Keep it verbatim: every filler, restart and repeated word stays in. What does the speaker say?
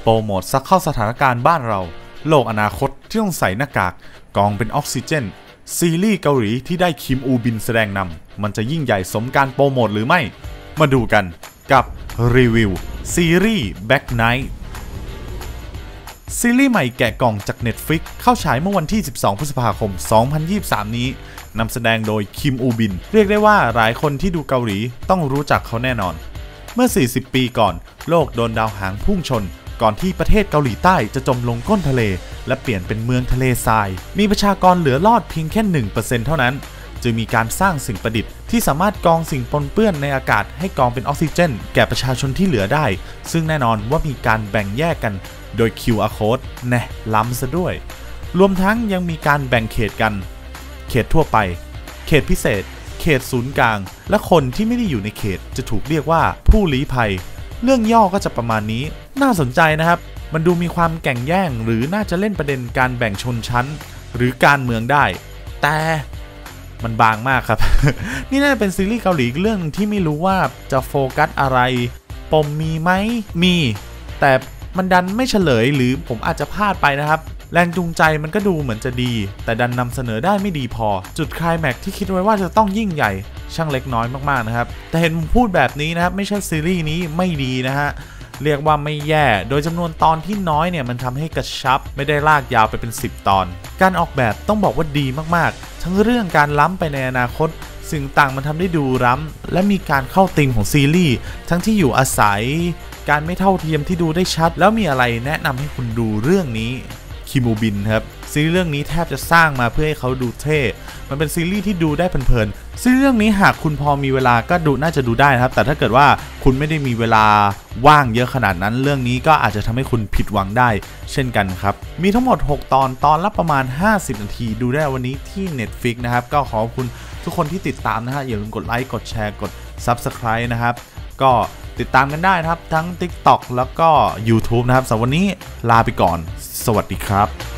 โปรโมทซักเข้าสถานการณ์บ้านเราโลกอนาคตที่ต้องใส่หน้ากากกองเป็นออกซิเจนซีรีส์เกาหลีที่ได้คิมอูบินแสดงนำมันจะยิ่งใหญ่สมการโปรโมทหรือไม่มาดูกันกับรีวิวซีรีส์ Black Knight ซีรีส์ใหม่แกะกล่องจาก Netflix เข้าฉายเมื่อวันที่สิบสองพฤษภาคมสองพันยี่สิบสามนี้นำแสดงโดยคิมอูบินเรียกได้ว่าหลายคนที่ดูเกาหลีต้องรู้จักเขาแน่นอนเมื่อสี่สิบปีก่อนโลกโดนดาวหางพุ่งชนก่อนที่ประเทศเกาหลีใต้จะจมลงก้นทะเลและเปลี่ยนเป็นเมืองทะเลทรายมีประชากรเหลือรอดเพียงแค่ หนึ่งเปอร์เซ็นต์ เท่านั้นจึงมีการสร้างสิ่งประดิษฐ์ที่สามารถกรองสิ่งปนเปื้อนในอากาศให้กรองเป็นออกซิเจนแก่ประชาชนที่เหลือได้ซึ่งแน่นอนว่ามีการแบ่งแยกกันโดย คิว อาร์ Code แน่ล้ำซะด้วยรวมทั้งยังมีการแบ่งเขตกันเขตทั่วไปเขตพิเศษเขตศูนย์กลางและคนที่ไม่ได้อยู่ในเขตจะถูกเรียกว่าผู้ลี้ภัยเรื่องย่อก็จะประมาณนี้น่าสนใจนะครับมันดูมีความแก่งแย่งหรือน่าจะเล่นประเด็นการแบ่งชนชั้นหรือการเมืองได้แต่มันบางมากครับ นี่น่าจะเป็นซีรีส์เกาหลีเรื่องนึงที่ไม่รู้ว่าจะโฟกัสอะไรปมมีไหมมีแต่มันดันไม่เฉลยหรือผมอาจจะพลาดไปนะครับแรงจูงใจมันก็ดูเหมือนจะดีแต่ดันนำเสนอได้ไม่ดีพอจุดไคลแม็กซ์ที่คิดไว้ว่าจะต้องยิ่งใหญ่ช่างเล็กน้อยมากๆนะครับแต่เห็นผมพูดแบบนี้นะครับไม่ใช่ซีรีส์นี้ไม่ดีนะฮะเรียกว่าไม่แย่โดยจำนวนตอนที่น้อยเนี่ยมันทำให้กระชับไม่ได้ลากยาวไปเป็นสิบตอนการออกแบบต้องบอกว่าดีมากๆทั้งเรื่องการล้ำไปในอนาคตสิ่งต่างมันทำได้ดูล้ำและมีการเข้าธีมของซีรีส์ทั้งที่อยู่อาศัยการไม่เท่าเทียมที่ดูได้ชัดแล้วมีอะไรแนะนำให้คุณดูเรื่องนี้คิมูบินครับซีรีส์เรื่องนี้แทบจะสร้างมาเพื่อให้เขาดูเท่มันเป็นซีรีส์ที่ดูได้เพลินๆซีรีส์เรื่องนี้หากคุณพอมีเวลาก็ดูน่าจะดูได้นะครับแต่ถ้าเกิดว่าคุณไม่ได้มีเวลาว่างเยอะขนาดนั้นเรื่องนี้ก็อาจจะทำให้คุณผิดหวังได้เช่นกันครับมีทั้งหมดหกตอนตอนละประมาณห้าสิบนาทีดูได้วันนี้ที่ Netflix นะครับก็ขอบคุณทุกคนที่ติดตามนะฮะอย่าลืมกดไลค์กดแชร์กด ซับสไครบ์ นะครับก็ติดตามกันได้นะครับทั้ง ติ๊กต็อก แล้วก็ ยูทูบ นะครับสำหรับวันนี้ลาไปก่อนสวัสดีครับ